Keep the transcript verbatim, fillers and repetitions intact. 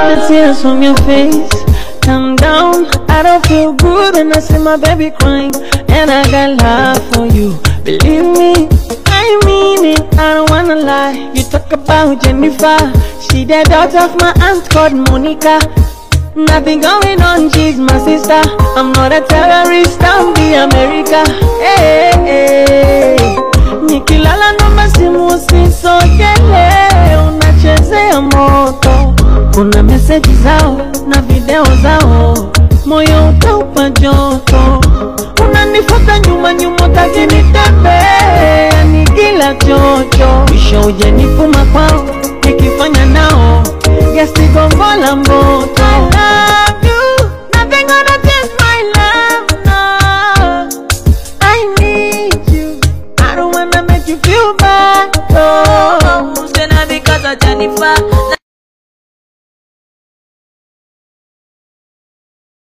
the tears from your face. Calm down, I don't feel good when I see my baby crying. And I got love for you, believe me, I mean it, I don't wanna lie. You talk about Jennifer, she the daughter of my aunt called Monica. Nothing going on, she's my sister. I'm not a terrorist, I'm the America. Hey, hey. Nikilala no masimu sisogele, unachezea moto. Kuna message zao na video zao, moyo utaupa joto. Unanifuata nyuma nyuma taki nitembe, yani kila chocho. Mwisho uje nifuma kwao, nikifanya nao gesti gongo la moto.